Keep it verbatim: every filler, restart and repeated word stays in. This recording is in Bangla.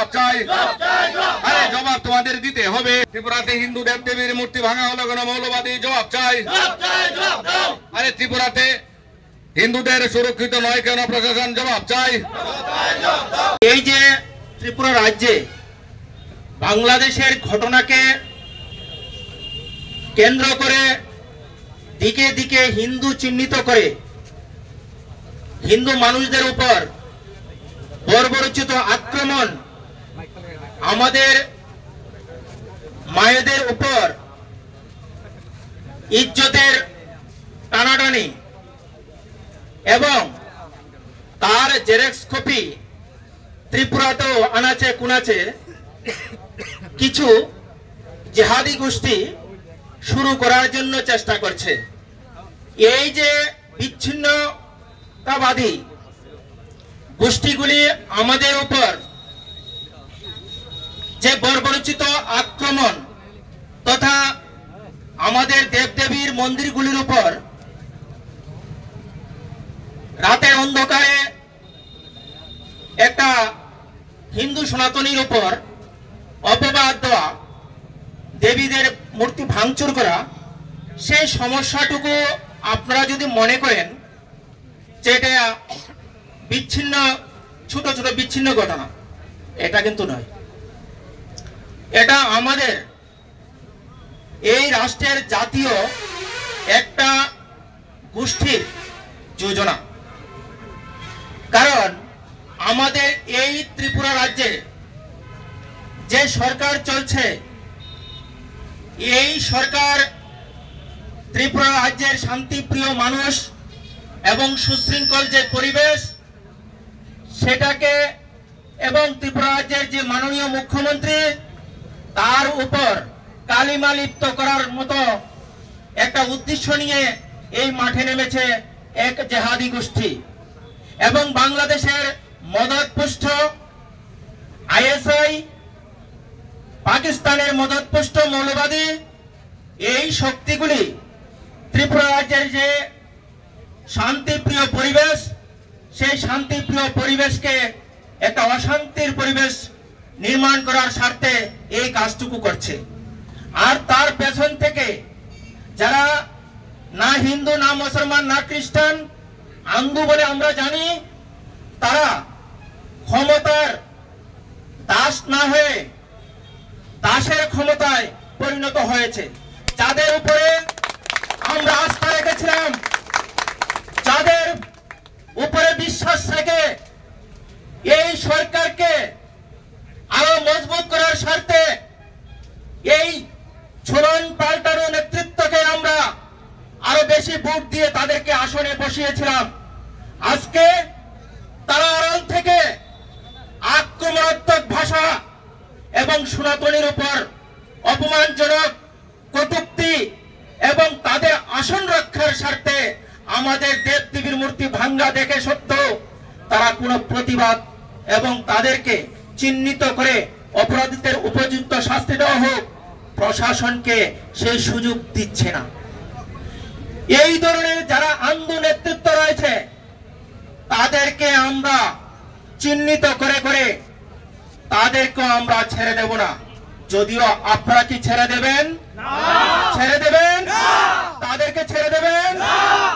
জবাব চাই। আরে জবাব তোমাদের দিতে হবে। ত্রিপুরাতে হিন্দু দেবদেবীর মূর্তি ভাঙা হলো কেন? মৌলবাদী জবাব চাই। আরে ত্রিপুরাতে হিন্দুদের সুরক্ষিত নয় কেন? প্রশাসন জবাব চাই। এই যে ত্রিপুরা রাজ্যে বাংলাদেশের ঘটনাকে কেন্দ্র করে দিকে দিকে হিন্দু চিহ্নিত করে হিন্দু মানুষদের উপর বর্বরোচিত আক্রমণ, আমাদের মায়েদের উপর ইজ্জতের টানাটানি এবং তার জেরক্স কপি ত্রিপুরাতেও আনাচে কুনাচে কিছু জেহাদি গোষ্ঠী শুরু করার জন্য চেষ্টা করছে। এই যে বিচ্ছিন্নতাবাদী গোষ্ঠীগুলি আমাদের উপর যে বর্বরোচিত আক্রমণ তথা আমাদের দেবদেবীর মন্দিরগুলির উপর রাতের অন্ধকারে একটা হিন্দু সনাতনীর উপর অপবাদ দেওয়া, দেবীদের মূর্তি ভাঙচুর করা, সেই সমস্যাটুকু আপনারা যদি মনে করেন যে এটা বিচ্ছিন্ন ছোট ছোট বিচ্ছিন্ন ঘটনা, এটা কিন্তু নয়। এটা আমাদের এই রাষ্ট্রের জাতীয় একটা গোষ্ঠীর যোজনা। কারণ আমাদের এই ত্রিপুরা রাজ্যে যে সরকার চলছে, এই সরকার ত্রিপুরা রাজ্যের শান্তিপ্রিয় মানুষ এবং সুশৃঙ্খল যে পরিবেশ সেটাকে এবং ত্রিপুরা রাজ্যের যে মাননীয় মুখ্যমন্ত্রী তার উপর কালিমা লিপ্ত করার মতো একটা উদ্দেশ্য নিয়ে এই মাঠে নেমেছে এক জেহাদি গোষ্ঠী এবং বাংলাদেশের মদতপুষ্ট আইএসআই, পাকিস্তানের মদতপুষ্ট মৌলবাদী এই শক্তিগুলি ত্রিপুরা রাজ্যের যে শান্তিপ্রিয় পরিবেশ, সেই শান্তিপ্রিয় পরিবেশকে একটা অশান্তির পরিবেশ নির্মাণ করার স্বার্থে এই কাজটুকু করছে। আর তার পেছন থেকে যারা না হিন্দু, না মুসলমান, না খ্রিস্টান, আন্দু বলে আমরা জানি, তারা ক্ষমতার দাস না হয়ে দাসের ক্ষমতায় পরিণত হয়েছে। যাদের উপরে আমরা আস্থা রেখেছিলাম, যাদের উপরে বিশ্বাস রেখে এই সরকারকে আরো মজবুত করার স্বার্থে এই ঝুলন পাল্টানো নেতৃত্বকে আমরা আরো বেশি ভোট দিয়ে তাদেরকে আসনে বসিয়েছিলাম, আজকে তারা আড়াল থেকে আক্রমণাত্মক ভাষা এবং সনাতনীর উপর অপমানজনক কটূক্তি এবং তাদের আসন রক্ষার স্বার্থে আমাদের দেবদেবীর মূর্তি ভাঙ্গা দেখে সত্ত্বেও তারা কোনো প্রতিবাদ এবং তাদেরকে চিহ্নিত করে অপরাধীদের উপযুক্ত শাস্তি দেওয়া হোক, প্রশাসনকে সেই সুযোগ দিচ্ছে না। এই ধরনের যারা আন্দোলন নেতৃত্ব রয়েছে তাদেরকে আমরা চিহ্নিত করে করে তাদেরকে আমরা ছেড়ে দেব না। যদিও আপনারা কি ছেড়ে দেবেন? ছেড়ে দেবেন? তাদেরকে ছেড়ে দেবেন?